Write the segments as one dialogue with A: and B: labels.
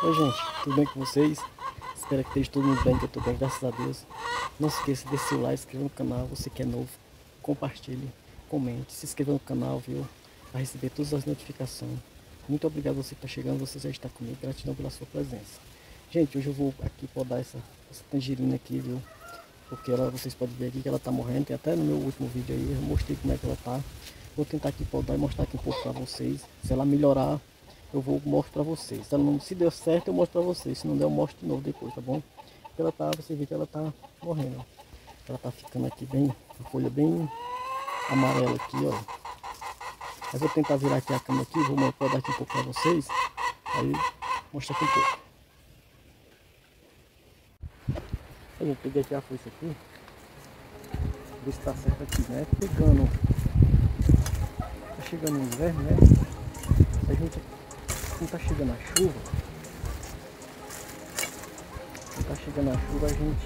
A: Oi gente, tudo bem com vocês? Espero que esteja todo mundo bem, que eu estou bem, graças a Deus. Não se esqueça de deixar o like, se inscrever no canal, você que é novo, compartilhe, comente, se inscreva no canal, viu? Para receber todas as notificações. Muito obrigado a você que está chegando, você já está comigo, gratidão pela sua presença. Gente, hoje eu vou aqui podar essa tangerina aqui, viu? Porque vocês podem ver aqui que ela está morrendo, e até no meu último vídeo aí eu mostrei como é que ela está. Vou tentar aqui podar e mostrar aqui um pouco para vocês. Se ela melhorar, eu vou mostrar para vocês. Se deu certo, eu mostro para vocês. Se não der, eu mostro de novo depois, tá bom? Porque ela tá, você vê que ela tá morrendo, ó. Ela tá ficando aqui bem, a folha bem amarela aqui, ó. Mas vou tentar virar aqui a câmera aqui, vou podar aqui um pouco para vocês. Aí, mostrar aqui um pouco. Aí, eu peguei aqui a foice aqui. Ver se tá certo aqui, né? Pegando. Tá chegando o inverno, né? A gente, quando tá chegando a chuva, a gente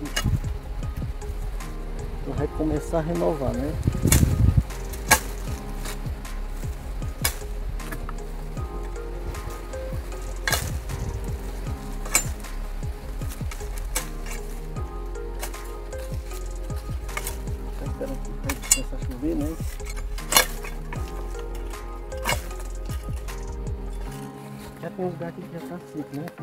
A: vai começar a renovar, né? Tá esperando que vai começar a chover, né? Já tem uns lugares aqui que já tá seco, né?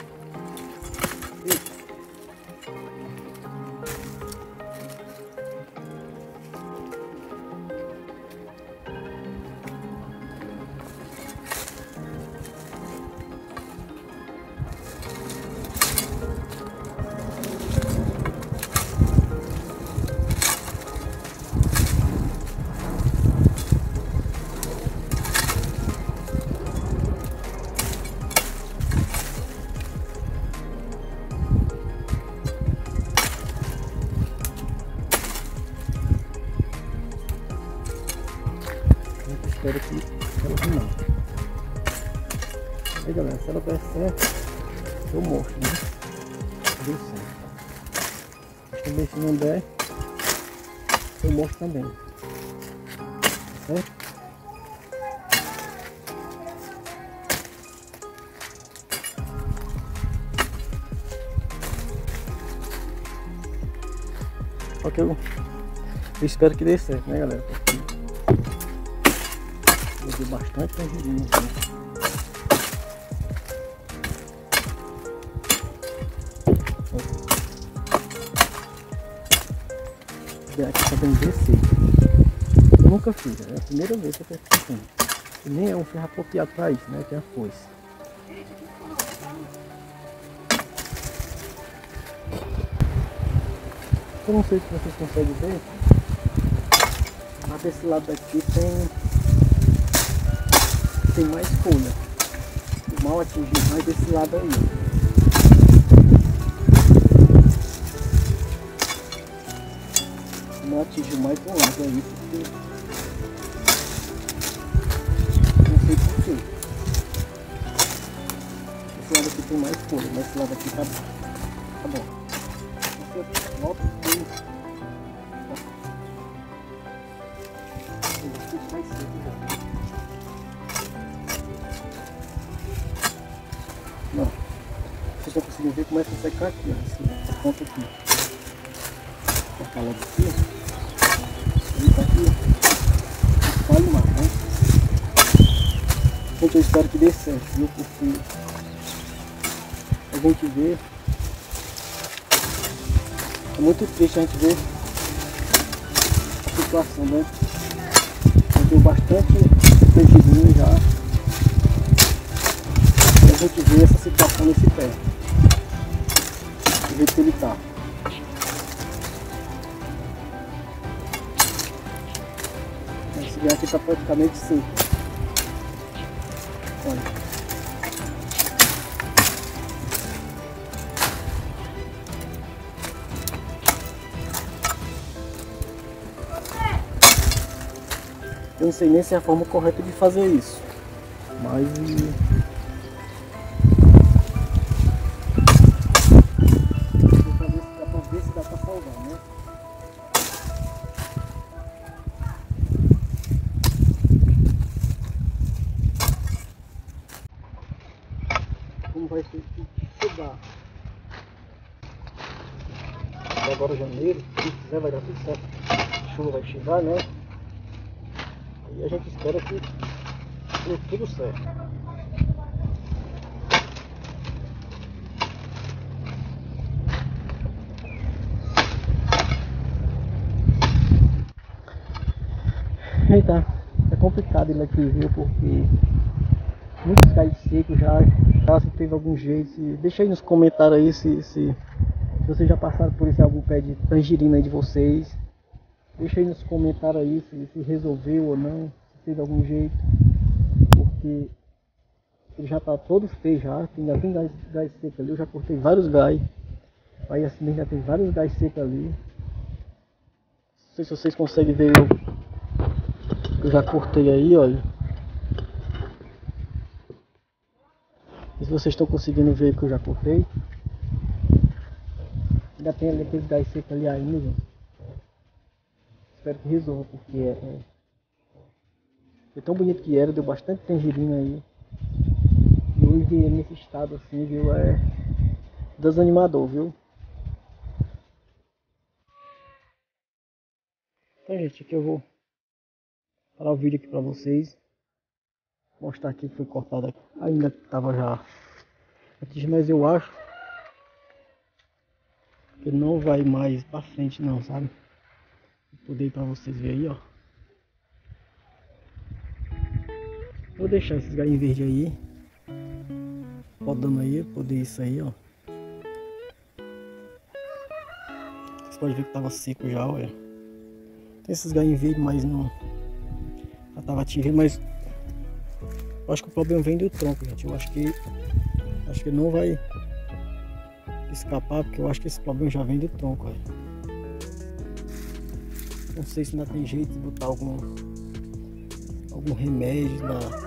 A: Espero que ela não. Aí galera, se ela der certo, eu mostro, né? Deu certo. Mas também se não der, eu mostro também. Certo? Só que eu espero que dê certo, né galera? Porque eu dei bastante tangerina, né? Aqui tá bem seco. Eu nunca fiz, é a primeira vez que eu tô fazendo. E nem é um ferro apropriado para isso, né? Que é a foice. Eu não sei se vocês conseguem ver, mas desse lado daqui tem mais folha. Mal atingiu mais desse lado aí. Não atingiu mais um lado aí, porque não sei porquê. Esse lado aqui tem mais folha, mas esse lado aqui tá bom. Volta aqui. Mais seco já. Não. Vocês estão conseguindo ver, começa a secar aqui, ó. Essa ponta aqui. Vou cortar logo aqui. Ele tá aqui. Espalha mais, né? Gente, eu espero que dê certo, viu? Porque a gente vê. É muito triste a gente ver a situação, né? Eu tenho bastante tangerina já. E a gente vê essa situação nesse pé. Do jeito que ele tá. Esse pé aqui tá praticamente seco. Olha. Eu não sei nem se é a forma correta de fazer isso, mas vou ver se dá pra salvar, né? como vai ser chegar. Agora janeiro, se quiser vai dar tudo certo. A chuva vai chegar, né? Aí a gente espera que dê tudo certo. Eita, é complicado ele aqui, viu? Porque muitos galhos secos já, se teve algum jeito. Deixa aí nos comentários aí se vocês já passaram por esse algum pé de tangerina aí de vocês. Deixa aí nos comentários aí se resolveu ou não, se teve algum jeito. Porque ele já tá todo feio já, ainda tem gás seco ali, eu já cortei vários gás. Aí assim ainda tem vários gás secos ali. Não sei se vocês conseguem ver, eu já cortei aí, olha. E se vocês estão conseguindo ver que eu já cortei. Ainda tem ali aquele gás seco ali ainda, gente. Espero que resolva, porque foi tão bonito que era, deu bastante tangerina aí. E hoje nesse estado assim, viu, é desanimador, viu. Então gente, aqui eu vou parar o vídeo aqui pra vocês. Mostrar aqui que foi cortado aqui. Ainda tava já antes, mas eu acho que não vai mais pra frente não, sabe. Vou poder ir pra vocês verem aí, ó. Vou deixar esses galhos verdes aí rodando aí, poder isso aí, ó. Vocês podem ver que tava seco já, olha. Tem esses galhos verdes, mas não. Já tava tirando, mas eu acho que o problema vem do tronco, gente. Eu acho que não vai escapar, porque eu acho que esse problema já vem do tronco, olha. Não sei se ainda tem jeito de botar algum remédio